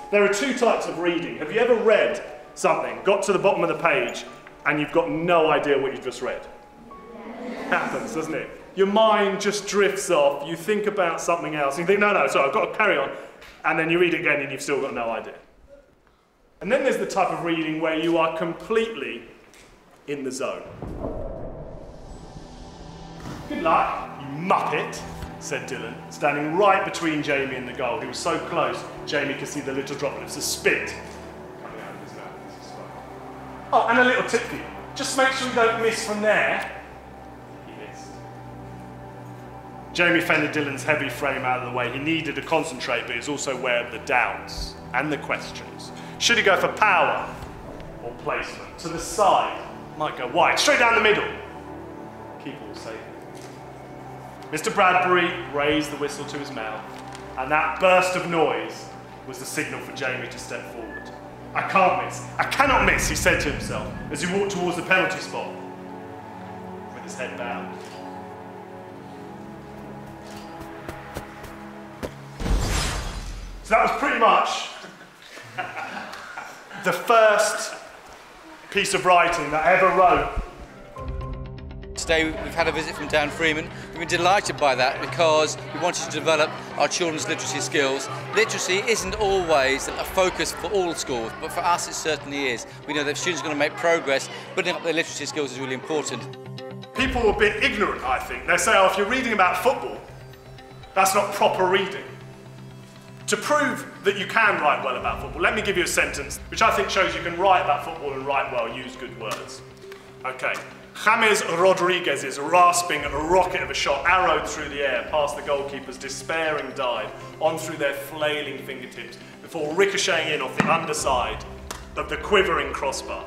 There are two types of reading. Have you ever read something, got to the bottom of the page, and you've got no idea what you've just read? Happens, doesn't it? Your mind just drifts off, you think about something else, and you think, no, sorry, I've got to carry on, and then you read it again and you've still got no idea. And then there's the type of reading where you are completely in the zone. Good luck, you muppet, said Dylan, standing right between Jamie and the goal. He was so close, Jamie could see the little droplets of spit coming out of his mouth. Oh, and a little tip for you. Just make sure you don't miss from there. He missed. Jamie fended Dylan's heavy frame out of the way. He needed to concentrate, but he was also aware of the doubts and the questions. Should he go for power or placement? To the side, might go wide, straight down the middle. Keeper will save him. Mr. Bradbury raised the whistle to his mouth, and that burst of noise was the signal for Jamie to step forward. I can't miss, I cannot miss, he said to himself as he walked towards the penalty spot with his head bowed. So that was pretty much the first piece of writing that I ever wrote. Today we've had a visit from Dan Freedman. We've been delighted by that because we wanted to develop our children's literacy skills. Literacy isn't always a focus for all schools, but for us it certainly is. We know that if students are going to make progress, building up their literacy skills is really important. People are a bit ignorant, I think. They say, oh, if you're reading about football, that's not proper reading. To prove that you can write well about football, let me give you a sentence which I think shows you can write about football and write well, use good words. Okay. James Rodriguez's rasping rocket of a shot arrowed through the air past the goalkeeper's despairing dive, on through their flailing fingertips, before ricocheting in off the underside of the quivering crossbar.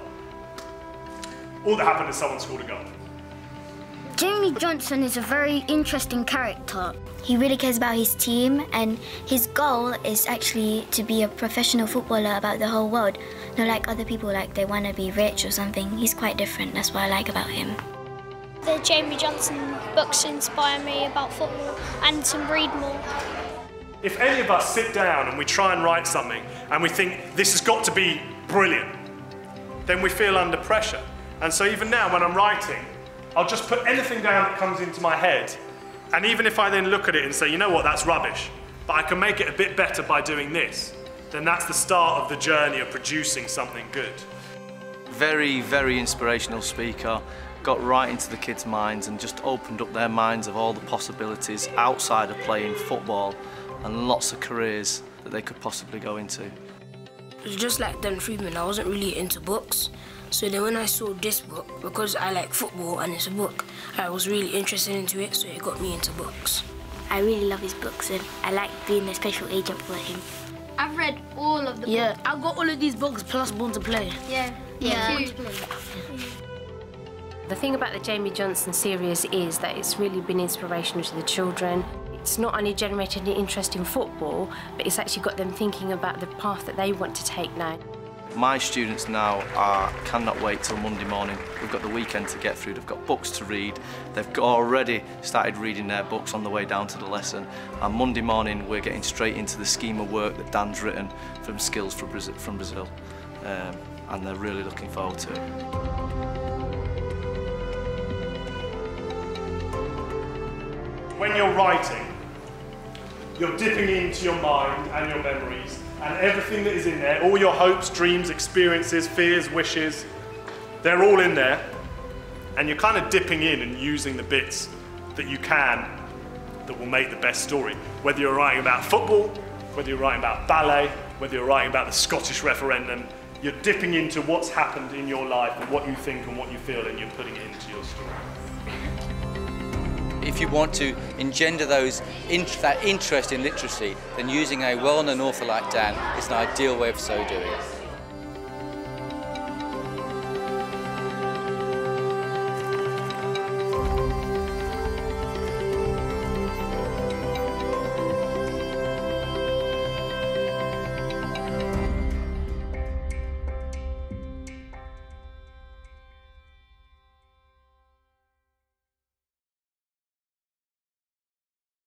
All that happened is someone scored a goal. Jamie Johnson is a very interesting character. He really cares about his team, and his goal is actually to be a professional footballer about the whole world. Not like other people, like they want to be rich or something. He's quite different, that's what I like about him. The Jamie Johnson books inspire me about football and to read more. If any of us sit down and we try and write something and we think this has got to be brilliant, then we feel under pressure. And so even now when I'm writing, I'll just put anything down that comes into my head, and even if I then look at it and say, you know what, that's rubbish, but I can make it a bit better by doing this, then that's the start of the journey of producing something good. Very, very inspirational speaker, got right into the kids' minds and just opened up their minds of all the possibilities outside of playing football and lots of careers that they could possibly go into. It was just like Dan Freedman, I wasn't really into books. So then when I saw this book, because I like football and it's a book, I was really interested into it, so it got me into books. I really love his books, and I like being a special agent for him. I've read all of the books. Yeah, I've got all of these books plus Born to Play. Yeah. The thing about the Jamie Johnson series is that it's really been inspirational to the children. It's not only generated an interest in football, but it's actually got them thinking about the path that they want to take now. My students now cannot wait till Monday morning. We've got the weekend to get through, they've got books to read, they've already started reading their books on the way down to the lesson, and Monday morning we're getting straight into the scheme of work that Dan's written from Skills from Brazil, and they're really looking forward to it. When you're writing, you're dipping into your mind and your memories, and everything that is in there, all your hopes, dreams, experiences, fears, wishes, they're all in there, and you're kind of dipping in and using the bits that you can that will make the best story. Whether you're writing about football, whether you're writing about ballet, whether you're writing about the Scottish referendum, you're dipping into what's happened in your life and what you think and what you feel, and you're putting it into your story. If you want to engender that interest in literacy, then using a well-known author like Dan is an ideal way of so doing.